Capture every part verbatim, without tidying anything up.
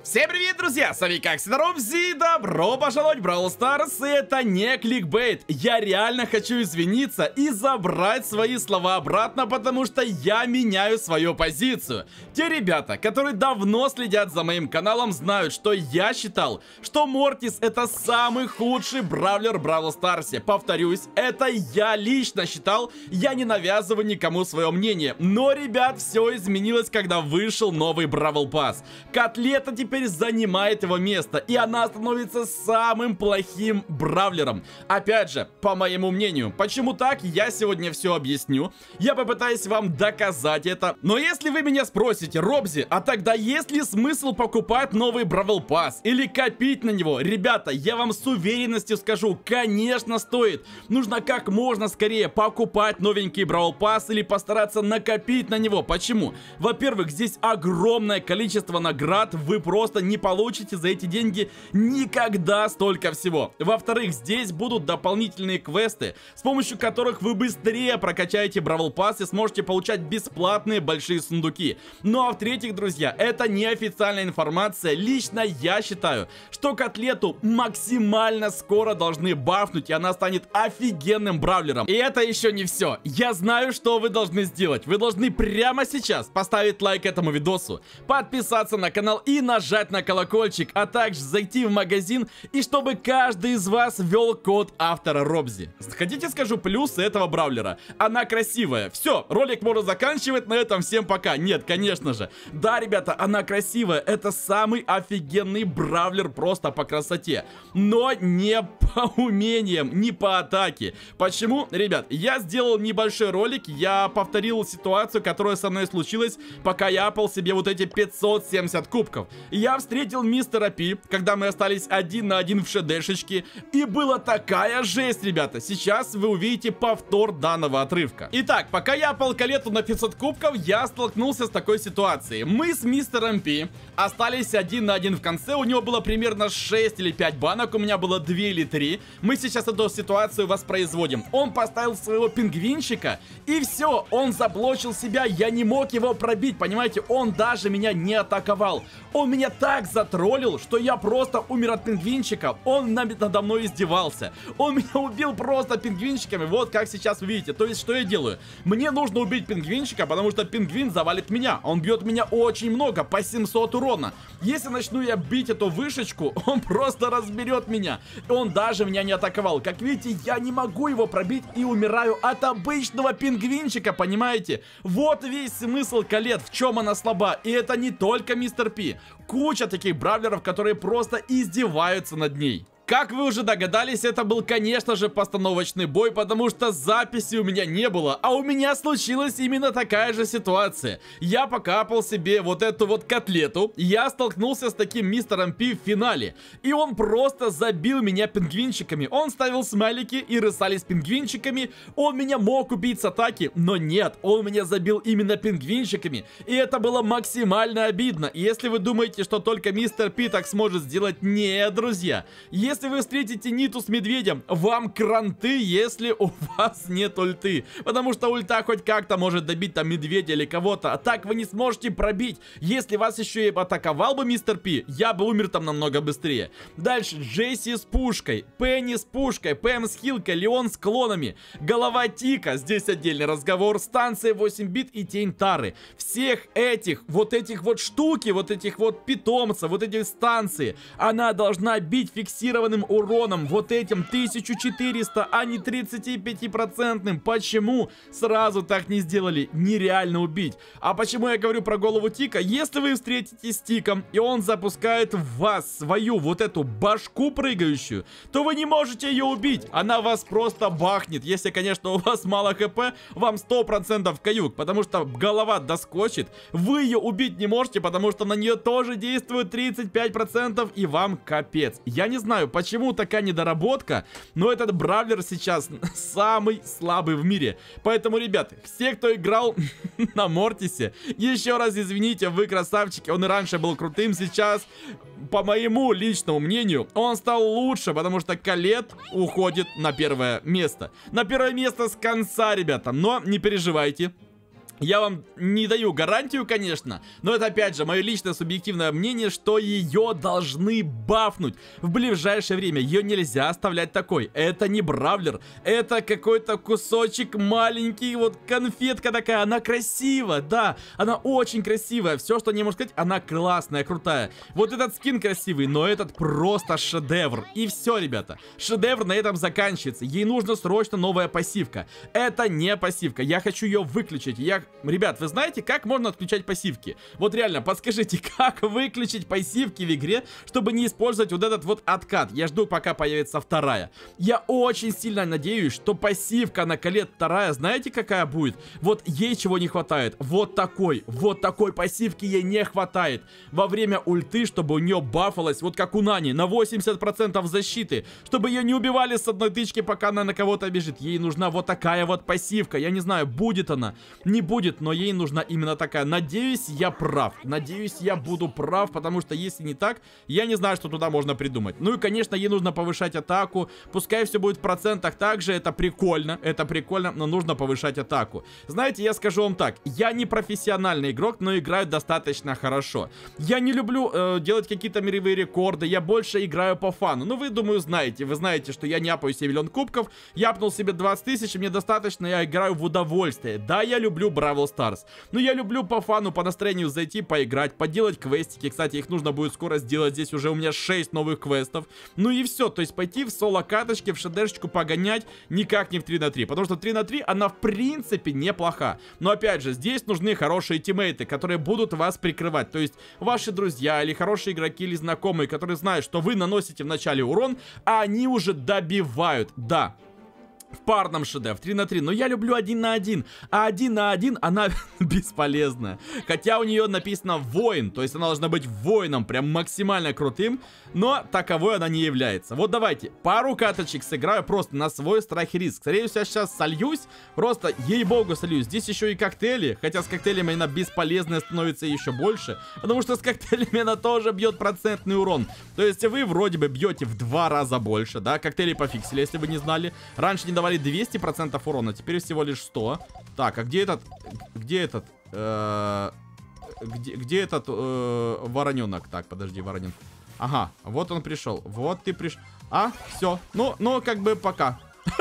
Всем привет, друзья! С вами как всегда Робзи, добро пожаловать в Бравл Старс. Это не кликбейт. Я реально хочу извиниться и забрать свои слова обратно, потому что я меняю свою позицию. Те ребята, которые давно следят за моим каналом, знают, что я считал, что Мортис это самый худший бравлер в Бравл Старсе. Повторюсь, это я лично считал, я не навязываю никому свое мнение. Но, ребят, все изменилось, когда вышел новый Бравл Пасс. Котлета теперь занимает его место, и она становится самым плохим бравлером. Опять же, по моему мнению. Почему так, я сегодня все объясню. Я попытаюсь вам доказать это. Но если вы меня спросите, Робзи, а тогда есть ли смысл покупать новый Бравл Пасс или копить на него? Ребята, я вам с уверенностью скажу, конечно стоит. Нужно как можно скорее покупать новенький Бравл Пасс или постараться накопить на него. Почему? Во-первых, здесь огромное количество наград, вы просто Просто не получите за эти деньги никогда столько всего. Во-вторых, здесь будут дополнительные квесты, с помощью которых вы быстрее прокачаете Бравл Пасс и сможете получать бесплатные большие сундуки. Ну а в-третьих, друзья, это неофициальная информация. Лично я считаю, что Котлету максимально скоро должны бафнуть, и она станет офигенным бравлером. И это еще не все. Я знаю, что вы должны сделать. Вы должны прямо сейчас поставить лайк этому видосу, подписаться на канал и нажать на колокольчик, а также зайти в магазин, и чтобы каждый из вас ввел код автора Робзи. Хотите, скажу плюсы этого бравлера? Она красивая. Все, ролик можно заканчивать на этом. Всем пока. Нет, конечно же. Да, ребята, она красивая. Это самый офигенный бравлер просто по красоте. Но не по умениям, не по атаке. Почему? Ребят, я сделал небольшой ролик. Я повторил ситуацию, которая со мной случилась, пока я апал себе вот эти пятьсот семьдесят кубков. Я встретил мистера Пи, когда мы остались один на один в шедешечке, и была такая жесть, ребята. Сейчас вы увидите повтор данного отрывка. Итак, пока я апал Колету на пятьсот кубков, я столкнулся с такой ситуацией. Мы с мистером Пи остались один на один в конце, у него было примерно шесть или пять банок, у меня было две или три. Мы сейчас эту ситуацию воспроизводим. Он поставил своего пингвинчика, и все, он заблочил себя, я не мог его пробить, понимаете, он даже меня не атаковал. Он меня так затроллил, что я просто умер от пингвинчика. Он надо мной издевался. Он меня убил просто пингвинчиками. Вот как сейчас вы видите. То есть, что я делаю? Мне нужно убить пингвинчика, потому что пингвин завалит меня. Он бьет меня очень много, по семьсот урона. Если начну я бить эту вышечку, он просто разберет меня. Он даже меня не атаковал. Как видите, я не могу его пробить и умираю от обычного пингвинчика, понимаете? Вот весь смысл Колет, в чем она слаба. И это не только мистер Пи. Куча таких бравлеров, которые просто издеваются над ней. Как вы уже догадались, это был, конечно же, постановочный бой, потому что записи у меня не было, а у меня случилась именно такая же ситуация. Я покапал себе вот эту вот котлету, я столкнулся с таким мистером Пи в финале, и он просто забил меня пингвинчиками. Он ставил смайлики и рысали с пингвинчиками, он меня мог убить с атаки, но нет, он меня забил именно пингвинчиками, и это было максимально обидно. И если вы думаете, что только мистер Пи так сможет сделать, нет, друзья. Если Если вы встретите Ниту с медведем, вам кранты, если у вас нет ульты. Потому что ульта хоть как-то может добить там медведя или кого-то, а так вы не сможете пробить. Если вас еще и атаковал бы мистер Пи, я бы умер там намного быстрее. Дальше Джесси с пушкой, Пенни с пушкой, Пэм с хилкой, Леон с клонами, голова Тика, здесь отдельный разговор, станция восемь бит и тень Тары. Всех этих, вот этих вот штуки, вот этих вот питомцев, вот эти станции, она должна бить фиксированно уроном, вот этим тысяча четыреста, а не тридцатипятипроцентным. Почему сразу так не сделали? Нереально убить. А почему я говорю про голову Тика? Если вы встретитесь с Тиком, и он запускает в вас свою вот эту башку прыгающую, то вы не можете ее убить. Она вас просто бахнет. Если, конечно, у вас мало хп, вам сто процентов каюк, потому что голова доскочит. Вы ее убить не можете, потому что на нее тоже действует тридцать пять процентов, и вам капец. Я не знаю, почему такая недоработка, но этот бравлер сейчас самый слабый в мире. Поэтому, ребят, все, кто играл на Мортисе, еще раз извините, вы красавчики. Он и раньше был крутым, сейчас, по моему личному мнению, он стал лучше, потому что Колет уходит на первое место. На первое место с конца, ребята, но не переживайте. Я вам не даю гарантию, конечно, но это, опять же, мое личное субъективное мнение, что ее должны бафнуть в ближайшее время. Ее нельзя оставлять такой. Это не бравлер, это какой-то кусочек маленький, вот конфетка такая. Она красивая, да, она очень красивая. Все, что не могу сказать, она классная, крутая. Вот этот скин красивый, но этот просто шедевр. И все, ребята, шедевр на этом заканчивается. Ей нужна срочно новая пассивка. Это не пассивка, я хочу ее выключить. Я Ребят, вы знаете, как можно отключать пассивки? Вот реально, подскажите, как выключить пассивки в игре, чтобы не использовать вот этот вот откат? Я жду, пока появится вторая. Я очень сильно надеюсь, что пассивка на Колет вторая, знаете, какая будет? Вот ей чего не хватает. Вот такой, вот такой пассивки ей не хватает. Во время ульты, чтобы у нее бафалось, вот как у Нани, на восемьдесят процентов защиты. Чтобы ее не убивали с одной тычки, пока она на кого-то бежит. Ей нужна вот такая вот пассивка. Я не знаю, будет она, не будет. Будет, но ей нужна именно такая. Надеюсь, я прав. Надеюсь, я буду прав, потому что если не так, я не знаю, что туда можно придумать. Ну и, конечно, ей нужно повышать атаку. Пускай все будет в процентах также, это прикольно. Это прикольно, но нужно повышать атаку. Знаете, я скажу вам так. Я не профессиональный игрок, но играю достаточно хорошо. Я не люблю э, делать какие-то мировые рекорды. Я больше играю по фану. Ну, вы, думаю, знаете. Вы знаете, что я не апаю себе миллион кубков. Я апнул себе двадцать тысяч, и мне достаточно, я играю в удовольствие. Да, я люблю Бравл Старс. Но я люблю по фану, по настроению зайти, поиграть, поделать квестики. Кстати, их нужно будет скоро сделать. Здесь уже у меня шесть новых квестов. Ну и все. То есть пойти в соло-каточке, в шедешечку погонять никак не в три на три. Потому что три на три, она в принципе неплоха. Но опять же, здесь нужны хорошие тиммейты, которые будут вас прикрывать. То есть ваши друзья или хорошие игроки или знакомые, которые знают, что вы наносите в начале урон, а они уже добивают. Да. В парном шедевре, три на три. Но я люблю один на один. А один на один она бесполезная. Хотя у нее написано воин. То есть она должна быть воином. Прям максимально крутым. Но таковой она не является. Вот давайте пару каточек сыграю просто на свой страх и риск. Скорее всего, я сейчас сольюсь. Просто, ей-богу, сольюсь. Здесь еще и коктейли. Хотя с коктейлями она бесполезная становится еще больше. Потому что с коктейлями она тоже бьет процентный урон. То есть вы вроде бы бьете в два раза больше. Да, коктейли пофиксили, если вы не знали. Раньше не давали двести процентов урона, теперь всего лишь сто. Так, а где этот... Где этот... Э, где, где этот э, вороненок? Так, подожди, вороненок. Ага, вот он пришел. Вот ты пришел. А, все. Ну, ну, как бы пока.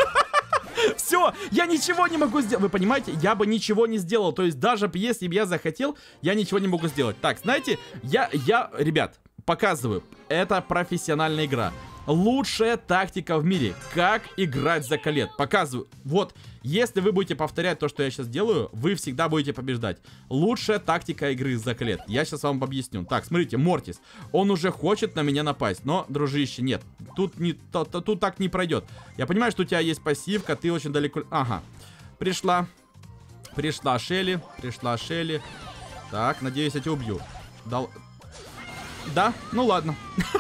Все, я ничего не могу сделать. Вы понимаете, я бы ничего не сделал. То есть даже если бы я захотел, я ничего не могу сделать. Так, знаете, я, я, ребят, показываю. Это профессиональная игра. Лучшая тактика в мире. Как играть за Колет. Показываю. Вот, если вы будете повторять то, что я сейчас делаю, вы всегда будете побеждать. Лучшая тактика игры за Колет. Я сейчас вам объясню. Так, смотрите, Мортис. Он уже хочет на меня напасть. Но, дружище, нет. Тут, не, то, то, тут так не пройдет. Я понимаю, что у тебя есть пассивка. Ты очень далеко... Ага. Пришла. Пришла Шелли. Пришла Шелли. Так, надеюсь, я тебя убью. Дал... Да? Ну ладно.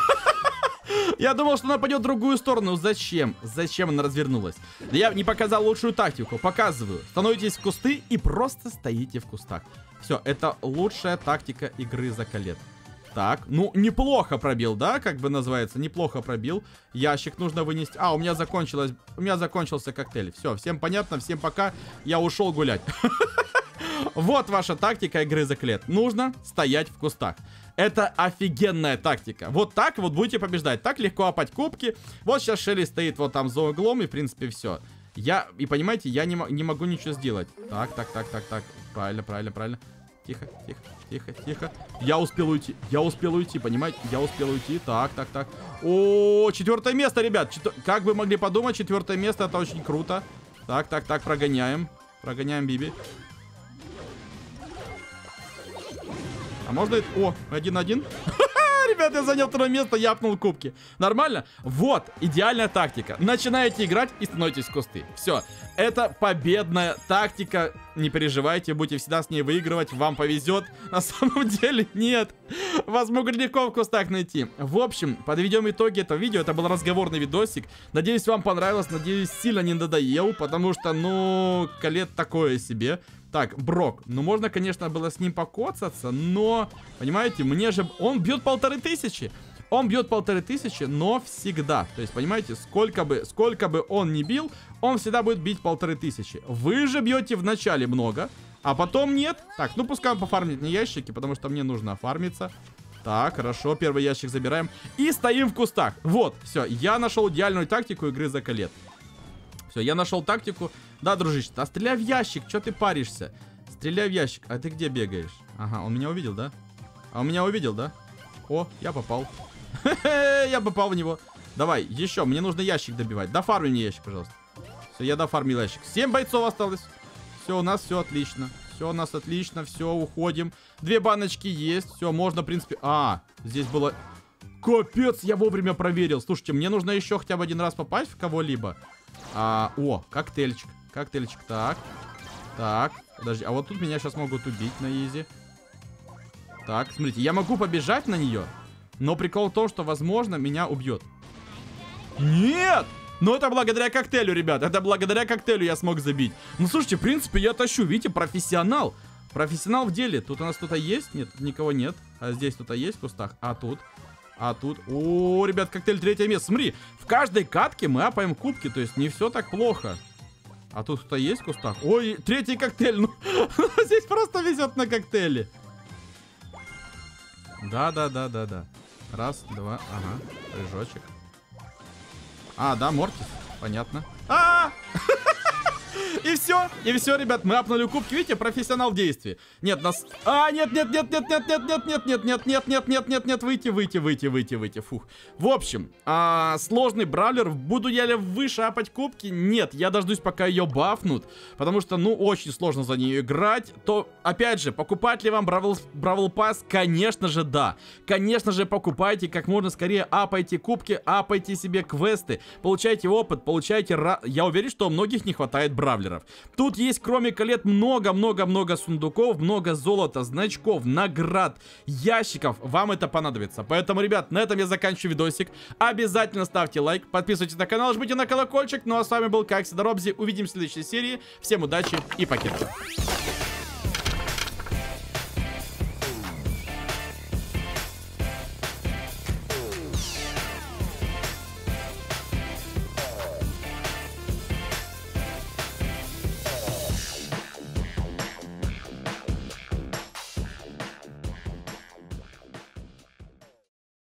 Я думал, что она пойдет в другую сторону. Зачем? Зачем она развернулась? Да я не показал лучшую тактику. Показываю. Становитесь в кусты и просто стоите в кустах. Все, это лучшая тактика игры за Колет. Так, ну, неплохо пробил, да? Как бы называется, неплохо пробил. Ящик нужно вынести. А, у меня закончилось... У меня закончился коктейль. Все, всем понятно, всем пока. Я ушел гулять. Вот ваша тактика игры за Колет. Нужно стоять в кустах. Это офигенная тактика. Вот так вот будете побеждать. Так легко опать кубки. Вот сейчас Шелли стоит вот там за углом. И в принципе все. Я, и понимаете, я не, не могу ничего сделать. Так, так, так, так, так. Правильно, правильно, правильно. Тихо, тихо, тихо, тихо. Я успел уйти. Я успел уйти, понимаете? Я успел уйти. Так, так, так. О, четвертое место, ребят. Четвер... Как вы могли подумать, четвертое место, это очень круто. Так, так, так, прогоняем. Прогоняем Биби. А можно это... О, один-один. Ребят, я занял второе место, я апнул кубки. Нормально? Вот, идеальная тактика. Начинаете играть и становитесь в кусты. Все, это победная тактика. Не переживайте, будете всегда с ней выигрывать. Вам повезет. На самом деле нет. Вас могут легко в кустах найти. В общем, подведем итоги этого видео. Это был разговорный видосик. Надеюсь, вам понравилось. Надеюсь, сильно не надоел. Потому что, ну, Колет такое себе. Так, Брок. Ну, можно, конечно, было с ним покоцаться, но, понимаете, мне же... Он бьет полторы тысячи. Он бьет полторы тысячи, но всегда. То есть, понимаете, сколько бы, сколько бы он ни бил, он всегда будет бить полторы тысячи. Вы же бьете в начале много, А потом нет. Так, ну пускай он пофармит мне ящики, потому что мне нужно офармиться. Так, хорошо, первый ящик забираем. И стоим в кустах. Вот, все, я нашел идеальную тактику игры за колет. Все, я нашел тактику. Да, дружище, да стреляй в ящик, что ты паришься? Стреляй в ящик. А ты где бегаешь? Ага, он меня увидел, да? А он меня увидел, да? О, я попал. Я попал в него. Давай, еще, мне нужно ящик добивать. Дофарми мне ящик, пожалуйста. Все, я дофармил ящик. семь бойцов осталось. Все, у нас все отлично. Все у нас отлично, все, уходим. Две баночки есть, все, можно, в принципе... А, здесь было... Капец, я вовремя проверил. Слушайте, мне нужно еще хотя бы один раз попасть в кого-либо. А, о, коктейльчик. Коктейльчик, так. Так, подожди, а вот тут меня сейчас могут убить на изи. Так, смотрите, я могу побежать на нее, но прикол в том, что, возможно, меня убьет. Нет! Но это благодаря коктейлю, ребят. Это благодаря коктейлю я смог забить. Ну, слушайте, в принципе, я тащу. Видите, профессионал. Профессионал в деле. Тут у нас кто-то есть? Нет, никого нет. А здесь кто-то есть в кустах? А тут? А тут? О, ребят, коктейль третье место. Смотри, в каждой катке мы апаем кубки. То есть не все так плохо. А тут кто-то есть в кустах? Ой, третий коктейль. Ну, здесь просто везет на коктейли. Да-да-да-да-да. Раз, два, ага. Прыжочек. А, да, Мортис. Понятно. А! И все, и все, ребят, мы апнули кубки. Видите, профессионал в действии. Нет, нас... А, нет, нет, нет, нет, нет, нет, нет, нет, нет, нет, нет, нет, нет, нет, нет, выйти, выйти, выйти, выйти, выйти. Фух. В общем, а, сложный бравлер. Буду я ли выше апать кубки? Нет, я дождусь, пока ее бафнут. Потому что, ну, очень сложно за нее играть. То, опять же, покупать ли вам Бравл, Бравл Пасс? Конечно же, да. Конечно же, покупайте как можно скорее, апайте кубки, апайте себе квесты. Получайте опыт, получайте... Ра... Я уверен, что у многих не хватает бравлеров. Тут есть, кроме колет, много-много-много сундуков, много золота, значков, наград, ящиков. Вам это понадобится. Поэтому, ребят, на этом я заканчиваю видосик. Обязательно ставьте лайк, подписывайтесь на канал, жмите на колокольчик. Ну а с вами был, как всегда, Робзи. Увидимся в следующей серии. Всем удачи и покеда.